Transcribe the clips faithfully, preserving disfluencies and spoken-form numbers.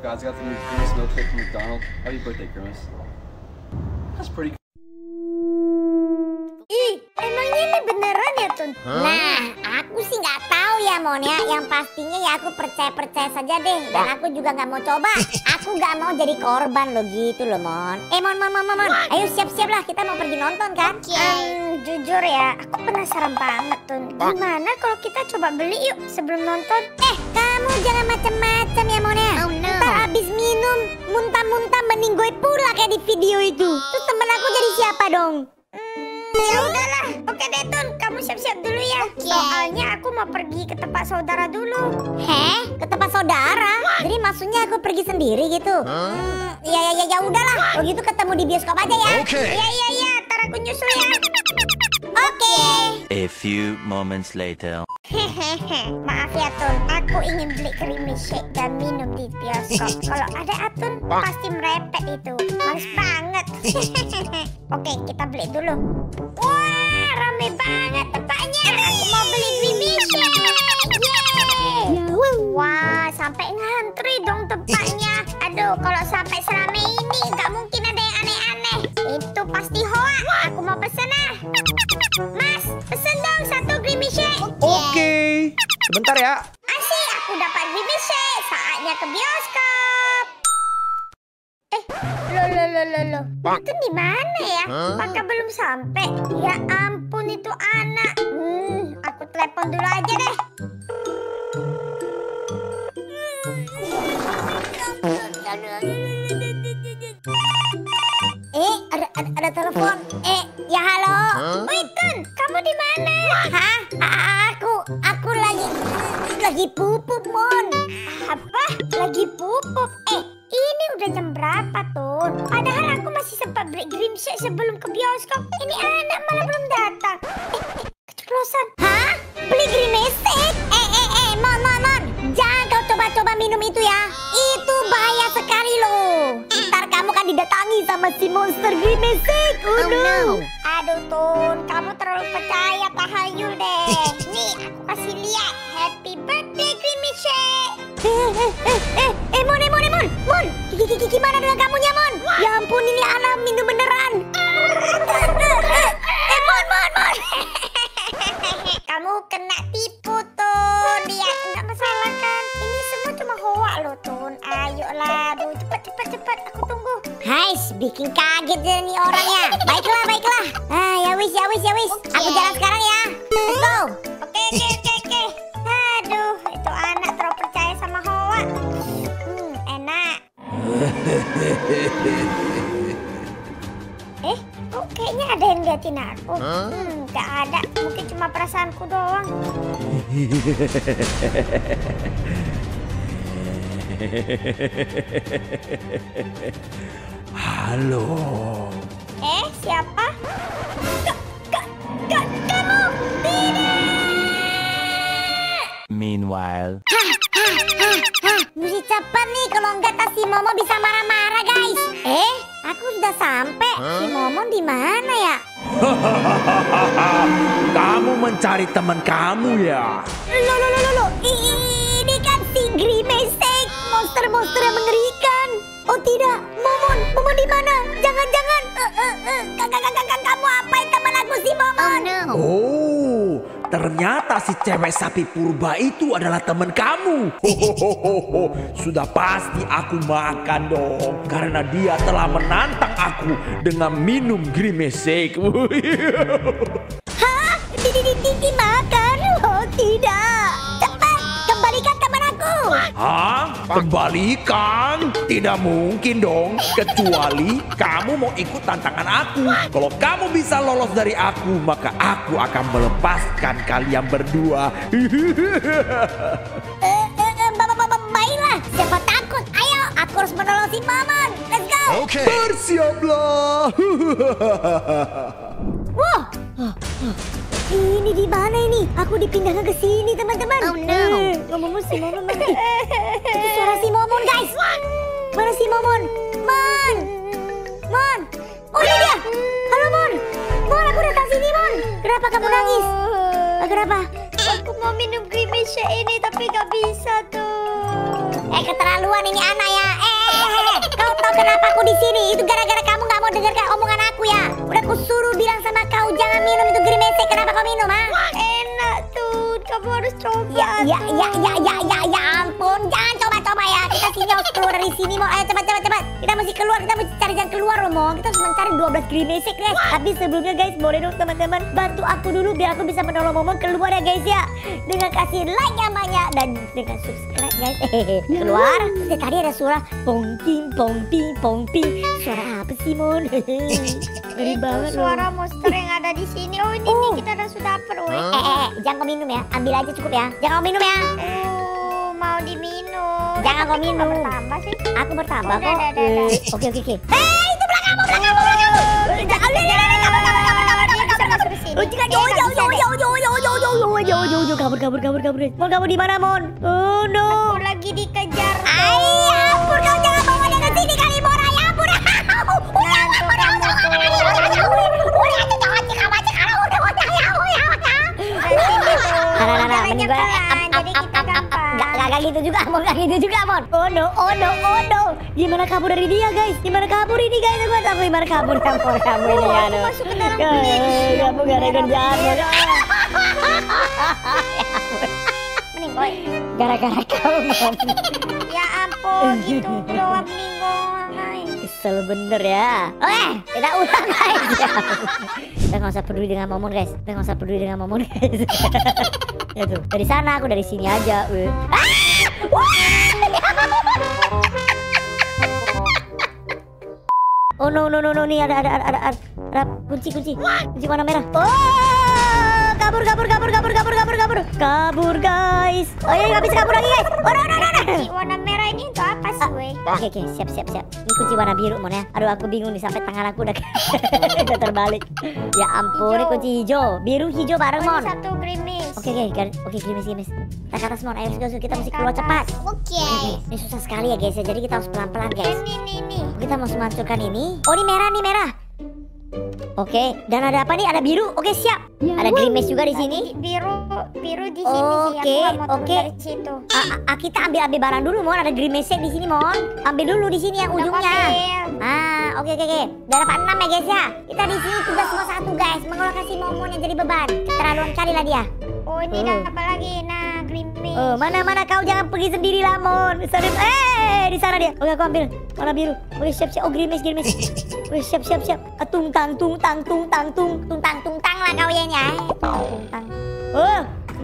guys, I got the new Grimace milkshake from McDonald's. Happy birthday, Grimace. That's pretty. Ih, emangnya ini beneran ya, Tun? Huh? Nah, aku sih nggak tahu ya, Mon ya. Yang pastinya ya aku percaya-percaya saja deh. Dan aku juga nggak mau coba. Aku nggak mau jadi korban lo gitu loh, Mon. Eh, Mon, Mon, Mon, Mon, Mon. Ayo siap-siap lah, kita mau pergi nonton kan? Okay. Um, jujur ya, aku penasaran banget, Tun. Gimana kalau kita coba beli yuk sebelum nonton? Eh, kamu jangan macam-macam ya, Mon ya. Oh, no. Ntar abis minum, muntah-muntah mending gue pula kayak di video itu. Terus temen aku jadi siapa dong? Ya udahlah, oke deh Tun, kamu siap-siap dulu ya. Okay. Soalnya aku mau pergi ke tempat saudara dulu. Heh, ke tempat saudara? Jadi maksudnya aku pergi sendiri gitu? Huh? Hmm, ya ya ya ya udahlah. Kalau gitu ketemu di bioskop aja ya. Oke. Okay. Ya ya ya, ntar aku nyusul ya. Oke. Okay. A few moments later. Hehehe, maaf ya Tun, aku ingin beli creamy shake dan minum di bioskop. Kalau ada Atun, pasti merepet itu. Males banget. Oke, kita beli dulu. Wah, rame banget tempatnya. Aku mau beli creamy shake. Yeay. Wah, sampai ngantri dong tempatnya. Aduh, kalau sampai serame ini, nggak mungkin ada yang aneh-aneh. Itu pasti hoax. Aku mau pesen ah. Mas, pesen dong satu creamy shake. Oke, okay. Sebentar ya. Asik, aku dapat creamy shake. Saatnya ke bioskop. Eh, lo lo lo lo lo. Itu di mana ya? Apakah belum sampai? Ya ampun, itu anak. Hmm, aku telepon dulu aja deh. Eh, ada ada, ada telepon. Eh, ya halo. Huh? Wih, Tun, kamu di mana? Hah? Aku aku lagi lagi pupuk, Mon. Apa? Lagi pupuk? Eh, ini udah jam berapa, Tun? Padahal aku masih sempat beli cream shake sebelum ke bioskop. Ini anak malah belum datang. Eh, eh, keceplosan. Hah? Beli Grimace shake? Eh, eh, eh, Mon, Mon, Mon. Jangan kau coba-coba minum itu ya. Itu bahaya sekali loh. Ntar kamu kan didatangi sama si monster Grimace shake. Oh, oh no. no. Aduh, Tun, kamu terlalu percaya tahayul deh. Nih, aku kasih lihat. Happy birthday creamy shake. Eh, eh, eh, eh, eh, Mon, eh, Mon, eh, Mon, Mon. Gigi, gigi, gimana dengan kamunya, Mon? Ya ampun, ini anak minum beneran. Eh, Mon, Mon, Mon. Kamu kena tipu, Tun. Lihat, nggak masalah kan? Ini semua cuma hoak loh, Tun. Ayolah, aduh, cepet, cepet, cepet. Aku tunggu. Hai, bikin kaget ya nih orangnya. Baiklah, baiklah. Ah, ya wis, ya wis, ya wis. Okay. Aku jalan sekarang ya. Let's go. Oke, oke, oke, oke. Aduh, itu anak terlalu percaya sama hoak. Hmm, enak. Eh, kok kayaknya ada yang liatin aku? Hmm, gak ada. Mungkin cuma perasaanku doang. Halo. Eh, siapa? Kak, kak, kak, kamu tidak. Meanwhile. Hah, hah, hah, hah. Mesti cepat nih, kalau enggak tas si Momo bisa marah-marah, guys. Eh, aku sudah sampai. Si Momo di mana ya? Kamu mencari teman kamu ya? Loh, loh, loh, loh, loh. Ini kan si Grimace shake, monster-monster yang mengerikan. Oh tidak, Momon, Momon di mana? Jangan-jangan, uh, uh, uh. kakak-kakak kamu apain teman aku si Momon? Oh no. Oh, ternyata si cewek sapi purba itu adalah teman kamu. Hohohoho, sudah pasti aku makan dong, karena dia telah menantang aku dengan minum Grimace shake. Hah? Di, di, di, di, dimakan? Oh tidak, cepat kembalikan teman aku. Hah? Kembalikan? Tidak mungkin dong, kecuali kamu mau ikut tantangan aku. Kalau kamu bisa lolos dari aku, maka aku akan melepaskan kalian berdua. Eh, eh, eh, baiklah, siapa takut? Ayo, aku harus menolong si Momon. Let's go. Oke. Bersiaplah. Wah, ini di mana ini? Aku dipindahkan ke sini, teman-teman. Oh no. Eh, Momon si Momon mana? Itu suara si Momon, guys. Mana si Momon? Mon, Mon. Oh ini dia. Halo Mon. Mon, aku datang sini Mon. Kenapa kamu nangis? Ah, kenapa? Aku mau minum creamy shake ini tapi gak bisa tuh. Eh keterlaluan ini anak ya. tahu kenapa aku di sini. Itu gara-gara kamu nggak mau dengarkan omongan aku ya. Udah aku suruh bilang sama kau jangan minum itu grimese. Kenapa kau minum, ha? Enak tuh, kamu harus coba. Ya, ya, ya, ya, ya, ya, ya ampun. Jangan coba-coba ya. Kita sini harus keluar dari sini, Mon. Ayo cepat, cepat, cepat. Kita mesti keluar. Kita mesti cari jalan keluar loh, Mon. Kita harus mencari dua belas grimese, guys. Tapi sebelumnya, guys, boleh dong teman-teman bantu aku dulu biar aku bisa menolong Momon keluar ya, guys ya. Dengan kasih like yang banyak dan dengan subscribe, guys. Keluar. Terus tadi ada suara pongping, pongping, pongping. Suara apa sih, Mon? Ngeri banget loh. Suara monster yang ada di sini. Oh, ini Oh. nih kita udah sudah dapet, woi. Eh, eh, eh, jangan kau minum ya. Ambil aja cukup ya. Jangan kau minum ya. Oh, mau diminum. Jangan kau Tapi minum. nggak bertambah sih. Aku bertambah Udah, kok. udah, udah, udah. Eh, Oke, oke, oke. Hei, itu belakang kamu, belakang kamu, belakang kamu. Jangan, udah, udah, udah, kabur, kabur, kabur, kabur, Dia bisa kabur, masuk kabur. ke sini. Oh, jangan, Dia jauh, nggak jauh, bisa jauh, deh. jauh, jauh, jauh, jauh, jauh, jauh, jauh, jauh, jauh, kabur, kabur, kabur, kabur. Mon, kamu di mana, Mon? Oh no. Aku lagi dikejar. Ay, ampun, kau jangan bawa dia ke sini kali, Mon. Ay, ampun. Ngantuk kamu tuh. Nah, nah, nah, Caranya mending gue pelan, jadi kita gampang. Gak, gak, gak gitu juga, Mon. Gak gitu juga, Mon. Oh no, oh no, oh no. Gimana kabur dari dia, guys? Gimana kabur ini, guys? Aku tahu gimana kabur kamu, kamu ini, Oh, aku aduh. masuk ke dalam Ya, bilik. kamu gak ada kerjaan, Mon. Mending boy. Gara-gara kamu, Mon. Ya ampun, gitu doang mending. Kesel bener ya. Oke, kita ulang, guys. Kita nggak usah peduli dengan Momon, guys. Kita nggak usah peduli dengan Momon, guys. Ya tuh, dari sana aku dari sini aja. Weh. Ah! Wah! Oh no no no no, nih ada ada ada ada ada, ada kunci kunci kunci warna merah. Oh, kabur kabur kabur kabur kabur kabur kabur kabur guys. Oh ya nggak bisa kabur lagi guys. Oh no no no no. Si warna merah ini untuk apa sih, weh? Oke oke siap siap siap. Ini kunci warna biru Mon ya. Aduh aku bingung nih sampai tangan aku udah udah terbalik. Ya ampun ini Hijau. kunci hijau, biru hijau bareng Oh, Mon. ini satu gerimis. Oke oke gar- oke gerimis gerimis. Kita ke atas Mon. Ayo let's go, kita mesti keluar cepat. Oke. Oke, ini susah sekali ya guys ya. Jadi kita harus pelan pelan guys. Ini nih nih. Kita mau menghancurkan ini. Oh ini merah nih merah. Oke, dan ada apa nih? Ada biru. Oke siap. Ada gerimis juga di sini. Tadi biru biru di sini sih. Aku Oke, nggak mau turun oke. dari situ. A- a- kita ambil ambil barang dulu Mon. Ada gerimisnya di sini Mon. Ambil dulu di sini yang Udah ujungnya. ambil. Ah, oke oke oke. Udah dapat enam ya guys ya. Kita di sini tugas cuma satu guys, mengeluarkan si Momon yang jadi beban. Keterlaluan kali lah dia. Oh ini Oh. apa lagi? Nah gerimis. Oh, mana mana kau jangan pergi sendiri lah Mon. Sorry. Eh, di sana dia. Oke, aku ambil warna biru. Oke, siap siap. Oh, gerimis gerimis. Oke, siap siap siap. Ah, tung tang tung tang tung tang tung tung tang tung tang lah kau ya nya. Tung tang. Oh.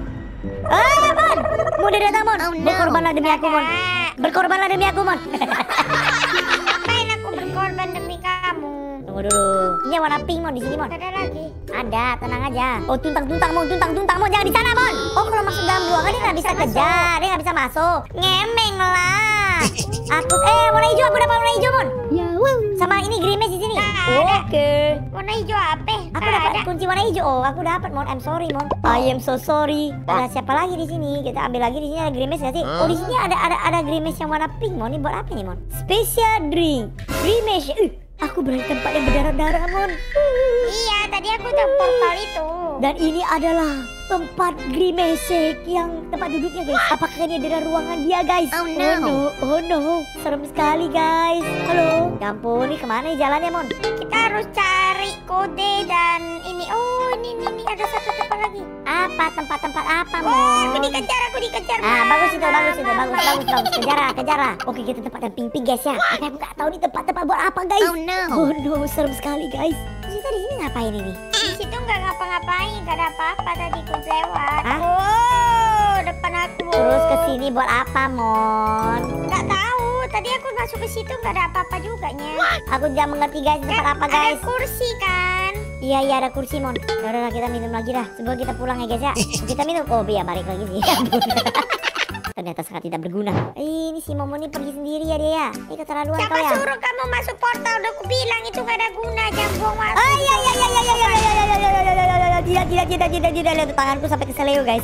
Ah, Mon. Mon dia datang Mon. Berkorbanlah demi aku Mon. Ada. Berkorbanlah demi aku Mon. Ngapain aku berkorban demi kamu? Tunggu dulu. Ini warna pink Mon di sini Mon. Ada lagi. Ada, tenang aja. Oh, tuntang-tuntang Mon, tuntang-tuntang Mon, jangan di sana Mon. Oh, kalau masuk dalam ruangan dia nggak bisa kejar, dia nggak bisa masuk. Ngemeng lah. Aku, eh, warna hijau, aku dapat warna hijau Mon. Sama ini gerimis di sini. Nggak ada. Oke. Warna hijau apa? Aku Nggak dapat ada. kunci warna hijau. Oh, aku dapat Mon. I'm sorry Mon. I am so sorry. Ada siapa lagi di sini? Kita ambil lagi di sini ada gerimis nggak sih? Oh, di sini ada ada ada gerimis yang warna pink Mon. Ini buat apa nih Mon? Special drink. Gerimis. Uh, aku berada di tempat yang berdarah-darah Mon. Iya, tadi aku udah portal itu. Dan ini adalah tempat Grimesek yang tempat duduknya guys. Apakah ini adalah ruangan dia guys? Oh no. Oh no, oh no. Serem sekali guys. Halo. Ya ampun, ini kemana nih jalannya Mon? Kita harus cari kode dan ini. Oh, ini ini, ini. ada satu tempat lagi. Apa tempat-tempat apa Oh, Mon? aku dikejar, aku dikejar. Ah, Ma, bagus itu, ma, bagus itu, ma, bagus, ma. bagus, bagus. Kejar lah, kejar lah. Oke, kita tempat yang pink-pink guys ya. Tapi aku nggak tahu nih tempat-tempat buat apa guys. Oh no. Oh no, serem sekali guys. Terus kita di sini ngapain ini? Di situ nggak ngapa-ngapain, nggak ada apa-apa tadi aku lewat. Hah? Oh, depan aku. Terus ke sini buat apa Mon? Nggak tahu. Tadi aku masuk ke situ nggak ada apa-apa juga nya. Aku tidak mengerti guys, tempat apa guys? Ada kursi kan? Iya iya ada kursi Mon. Ya udah kita minum lagi dah. Sebelum kita pulang ya guys ya. Kita minum. Oh biar balik lagi sih. Ya ampun. Ternyata sangat tidak berguna. Eh, ini si Momo ini pergi sendiri ya dia ya. Ini keterlaluan Siapa kau ya. suruh kamu masuk portal? Udah aku bilang itu gak ada guna, jangan buang waktu. Ah iya iya iya iya iya iya iya iya iya iya iya iya tidak tidak tidak tidak tidak lihat tanganku sampai keseleo guys.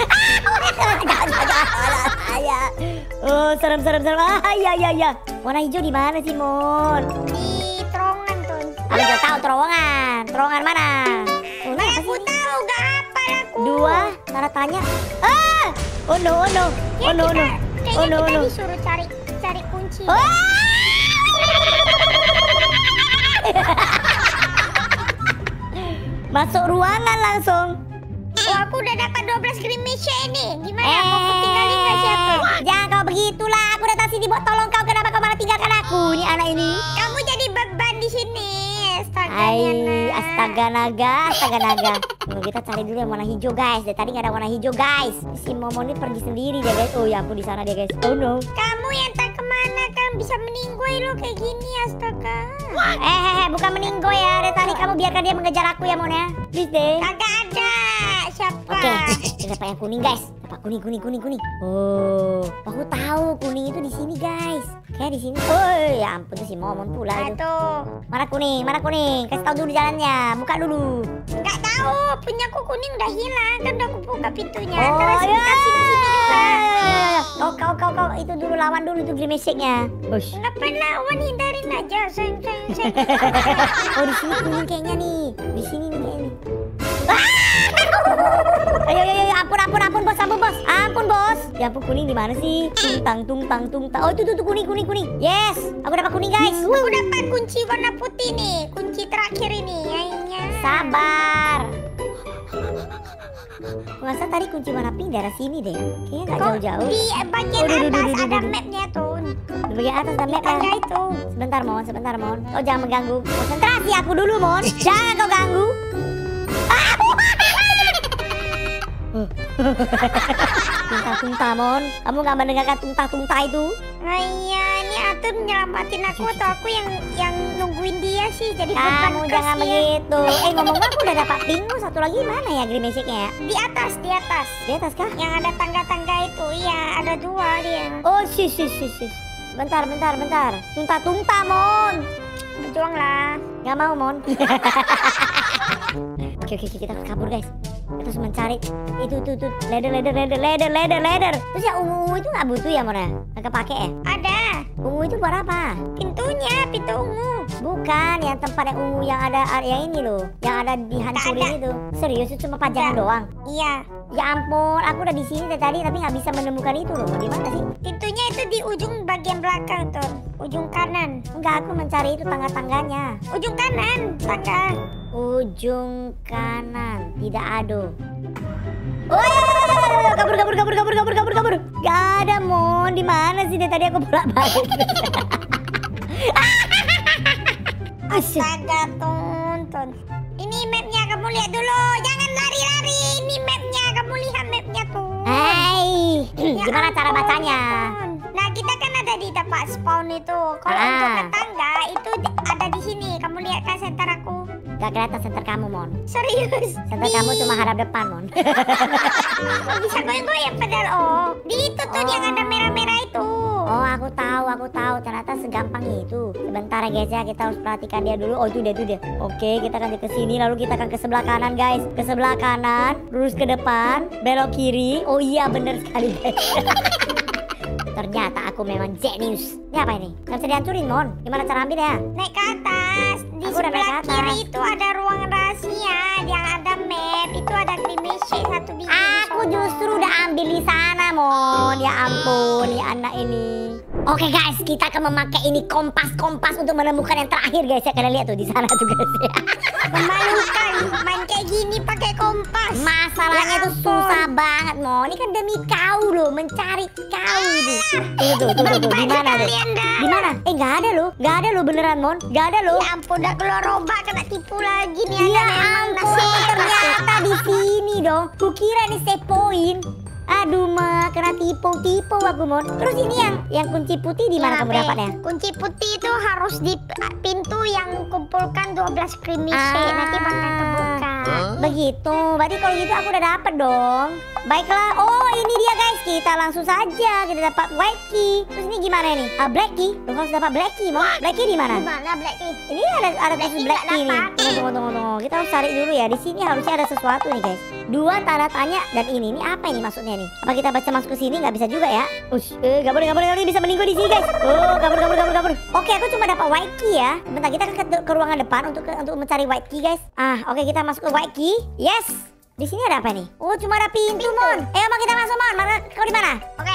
Oh serem serem serem. Ah iya iya iya. Warna hijau di mana sih Mon? Di terowongan tuh. Aku nggak tahu terowongan. Terowongan mana? Oh, ini Mana apa aku sih? tahu gak apa aku. Dua tanda tanya. Ah! Oh no oh no. Oh no oh no. Kayaknya Oh no oh kita no. disuruh cari cari kunci. Oh! Masuk ruangan langsung. Oh, aku udah dapat dua belas grimace nih. Gimana? Eh, Mau aku tinggalin gak sih aku? jangan kau begitulah. Aku datang sini buat tolong kau. Kenapa kau malah tinggalkan aku? Ini anak ini. Kamu jadi beban di sini. Astaga, Hai, Yana. astaga naga, astaga naga. Tunggu, kita cari dulu yang warna hijau guys. Dari tadi nggak ada warna hijau guys. Si Momo ini pergi sendiri dia guys. Oh ya ampun, di sana dia guys. Oh no. Kamu yang tak kemana kan bisa meninggoy lo kayak gini, astaga. Eh, eh, eh, bukan meninggoy ya. Dari tadi kamu biarkan dia mengejar aku ya Mon ya. Please deh. Kagak ada. Siapa? Oke, kita dapat yang kuning guys. Dapat kuning, kuning, kuning, kuning. Oh, aku tahu kuning itu di sini guys. Kayak di sini. Oh ya ampun, tuh si Momon pula itu. Aduh. Mana kuning, mana kuning? Kasih tahu dulu jalannya. Buka dulu. Nggak tahu, punyaku kuning udah hilang kan udah aku buka pintunya. Oh Terus ya. kita sini-sini juga. Kau, kau, kau, kau itu dulu lawan dulu itu Grimace-nya. Ush. Ngapain lawan, hindarin aja. Seng, seng, seng. Oh di sini kuning kayaknya nih. Di sini nih kayaknya nih. Ayo, ayo, ayo, ampun, ampun, ampun, bos, ampun, bos, ampun, bos. Ya ampun, kuning di mana sih? Tungtang, tungtang, tungtang. Oh itu tuh, tuh kuning, kuning, kuning. Yes, aku dapat kuning guys. Aku dapat kunci warna putih nih. Kunci terakhir ini. Ayahnya. Sabar. Masa tadi kunci warna pink daerah sini deh. Kayaknya nggak jauh-jauh. Di bagian Aduh, aduh, atas aduh, aduh, ada aduh. mapnya tuh. Di bagian atas ada map ya. Tangga itu. Sebentar Mon, sebentar Mon. Oh jangan mengganggu konsentrasi aku dulu Mon. Jangan kau ganggu. Tungta-tungta Mon. Kamu nggak mendengarkan tungta-tungta itu? Ayah, ini Atun nyelamatin aku atau aku yang yang nungguin dia sih. Jadi beban Kamu jangan kasihan. begitu. Eh ngomong-ngomong aku udah dapat pingu. Satu lagi mana ya Grimace-nya ya? Di atas, di atas. Di atas kah? Yang ada tangga-tangga itu. Iya, ada dua dia. Oh sis sis sis sis. Bentar bentar bentar. Tungta-tungta Mon. Berjuang lah. Gak mau Mon. Oke oke kita kabur guys. Kita harus mencari itu tuh tuh ladder ladder ladder ladder ladder ladder. Terus ya ungu itu nggak butuh ya Mon ya? Nggak kepake ya? Ada. Ungu itu buat apa? Pintunya, pintu ungu. Bukan yang tempat yang ungu yang ada yang ini loh, yang ada dihancurin itu. Serius itu cuma pajangan Ada. doang? Iya. Ya ampun, aku udah di sini dari tadi tapi nggak bisa menemukan itu loh. Di mana sih? Pintunya itu di ujung bagian belakang tuh. Ujung kanan. Enggak, aku mencari itu tangga-tangganya. Ujung kanan, tangga. Ujung kanan, tidak ada. Oh, kabur kabur kabur kabur kabur kabur kabur. Gak ada Mon, di mana sih dari tadi aku bolak-balik. Astaga, tonton. Ini mapnya, kamu lihat dulu. Jangan lari-lari. Ini mapnya, kamu lihat mapnya tuh. Hai, Ya gimana cara ampun. bacanya? Nah, kita kan ada di tempat spawn itu. Kalau Ah. untuk ke tangga itu di- ada di sini. Kamu lihat kan center aku? Gak kelihatan center kamu Mon. Serius? Center Di- kamu cuma hadap depan Mon. bisa goyang-goyang padahal. Oh, di itu tuh Oh. yang ada merah-merah itu. Oh aku tahu, aku tahu. Ternyata segampang itu. Sebentar ya guys ya, kita harus perhatikan dia dulu. Oh itu dia, itu dia. Oke, kita akan ke sini, lalu kita akan ke sebelah kanan guys. Ke sebelah kanan, lurus ke depan, belok kiri. Oh iya bener sekali guys. Ternyata aku memang genius. Ini apa ini? Gak bisa dihancurin Mon. Gimana cara ambil ya? Naik ke atas. Di Aku udah naik sebelah ke atas. kiri itu ada ruang rahasia. Yang ada map. Itu ada grimace satu biji. di Aku sono. justru udah ambil di sana Mon. Ya ampun, ya anak ini. Oke guys, kita akan memakai ini kompas-kompas untuk menemukan yang terakhir guys. Ya kalian lihat tuh di sana tuh guys ya. Memalukan. Main kayak gini pakai kompas. Masalahnya Ya tuh ampun. susah banget Mon. Ini kan demi kau loh, mencari kau itu. Tuh tuh tuh tuh, tuh. Di mana tuh? Kalian dah. Di mana? Eh nggak ada loh, nggak ada loh beneran Mon, nggak ada loh. Ya ampun, udah keluar obat kena tipu lagi nih. Ya Ada memang ampun, nasib. ternyata di sini dong. Kukira ini save point. Aduh mah, kena tipu-tipu aku Mon. Terus ini yang yang kunci putih di mana Ya, kamu Be. dapatnya? Kunci putih itu harus di pintu yang kumpulkan dua belas grimace. Ah. Nanti bakal kebuka. Begitu, berarti kalau gitu aku udah dapet dong. Baiklah, oh ini dia guys, kita langsung saja kita dapat white key. Terus ini gimana nih? Ah, black key. Lu harus dapat black key, Mon. Black key di mana? Gimana Black Key? Ini ada ada Black tulis key black nggak key nih. dapat. Tunggu, tunggu, tunggu, tunggu. Kita harus cari dulu ya. Di sini harusnya ada sesuatu nih guys. Dua tanda tanya dan ini. Ini apa ini maksudnya nih? Apa kita baca masuk ke sini? Nggak bisa juga ya? Ush, eh, gak boleh, gak boleh, gak boleh. Bisa meninggal di sini guys. Oh, kabur, kabur, kabur, kabur. Oke, aku cuma dapat white key ya. Bentar, kita ke, ke ruangan depan untuk ke, untuk mencari white key guys. Ah, oke kita masuk ke white key. Yes. Di sini ada apa nih? Oh, cuma ada pintu, Mon. Eh, mau kita masuk, Mon. Mana kau di mana? Oke,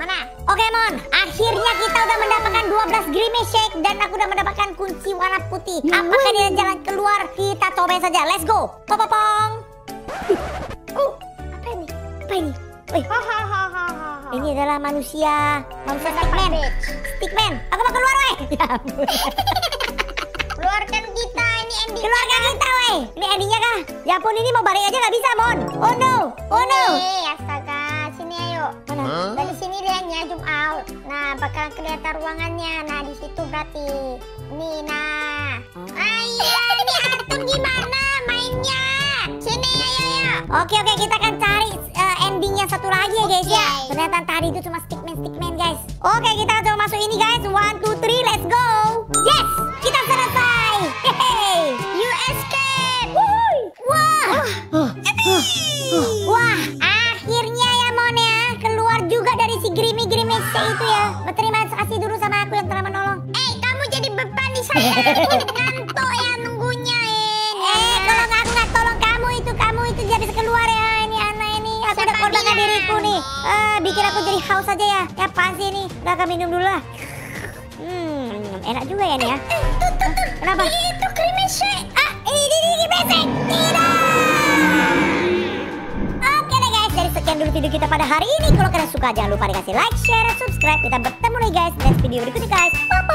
Mana? Oke Mon, akhirnya kita udah mendapatkan dua belas Grimace Shake dan aku udah mendapatkan kunci warna putih. Apakah dia jalan keluar? Kita cobain saja. Let's go. Popopong. Uh, apa ini? Apa ini? Wih, Hahaha. ini adalah manusia, manusia stickman. Stickman, aku mau keluar weh. Ya ampun. Keluarkan kita, ini ending. Keluarkan kita weh. Ini endingnya kah? Ya ampun, ini mau balik aja nggak bisa Mon. Oh no, oh no. Eh, astaga, sini ayo. Mana? Dari sini lihatnya zoom out. Nah, bakal kelihatan ruangannya. Nah, di situ berarti. Nih, nah. Ayo, ini Atun gimana mainnya? Sini, ayo, ayo. Oke oke, kita akan cari uh, ending yang satu lagi ya guys ya. Oke. Ternyata tadi itu cuma stickman stickman guys. Oke, kita akan coba masuk ini guys. One two three, let's go. Yes, kita selesai. Hehehe. You escape. Wuhui. Wah. Wah, akhirnya ya Mon ya, keluar juga dari si Grimy Grimace itu ya. Berterima kasih dulu sama aku yang telah menolong. Eh, kamu jadi beban di saya. Aku ngantuk ya nunggunya ini. Eh, kalau nggak aku nggak tolong kamu itu, kamu itu jadi bisa keluar ya. Ini anak ini, aku udah Siapa korbankan bilang? diriku nih. Eh, bikin aku jadi haus aja ya. Ya apaan sih ini? Udah, aku minum dulu lah. Hmm, enak juga ya nih ya. Kenapa? Itu Grimace Shake. Ah, ini ini ini besek. Tidak. Oke deh guys, dari sekian dulu video kita pada hari ini. Kalau kalian suka jangan lupa dikasih like, share, dan subscribe. Kita bertemu lagi guys next video berikutnya guys. Bye.